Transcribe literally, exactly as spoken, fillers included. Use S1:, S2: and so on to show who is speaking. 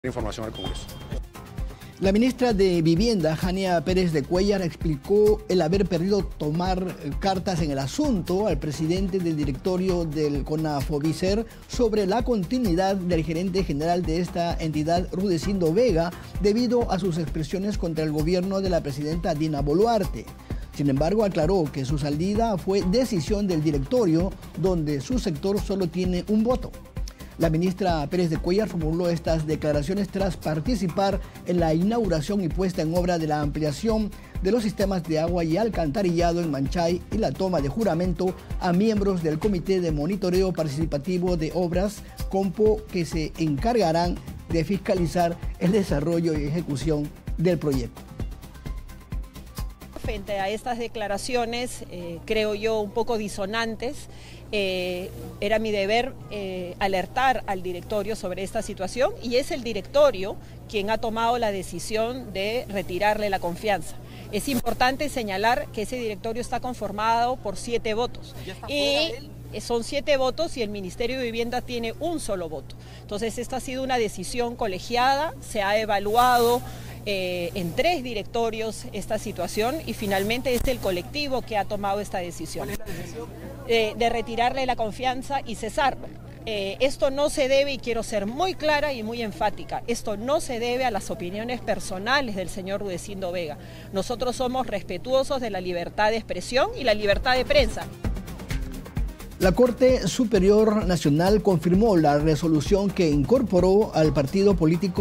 S1: Información al Congreso.
S2: La ministra de Vivienda, Jania Pérez de Cuéllar, explicó el haber perdido tomar cartas en el asunto al presidente del directorio del CONAFOBICER sobre la continuidad del gerente general de esta entidad, Rudecindo Vega, debido a sus expresiones contra el gobierno de la presidenta Dina Boluarte. Sin embargo, aclaró que su salida fue decisión del directorio, donde su sector solo tiene un voto. La ministra Pérez de Cuéllar formuló estas declaraciones tras participar en la inauguración y puesta en obra de la ampliación de los sistemas de agua y alcantarillado en Manchay y la toma de juramento a miembros del Comité de Monitoreo Participativo de Obras, COMPO, que se encargarán de fiscalizar el desarrollo y ejecución del proyecto.
S3: Frente a estas declaraciones, eh, creo yo, un poco disonantes, eh, era mi deber eh, alertar al directorio sobre esta situación, y es el directorio quien ha tomado la decisión de retirarle la confianza. Es importante señalar que ese directorio está conformado por siete votos. Y son siete votos y el Ministerio de Vivienda tiene un solo voto. Entonces, esta ha sido una decisión colegiada, se ha evaluado Eh, en tres directorios esta situación y finalmente es el colectivo que ha tomado esta decisión. ¿Cuál es la decisión? Eh, de retirarle la confianza y cesarlo. Eh, esto no se debe, y quiero ser muy clara y muy enfática, esto no se debe a las opiniones personales del señor Rudecindo Vega. Nosotros somos respetuosos de la libertad de expresión y la libertad de prensa.
S2: La Corte Superior Nacional confirmó la resolución que incorporó al partido político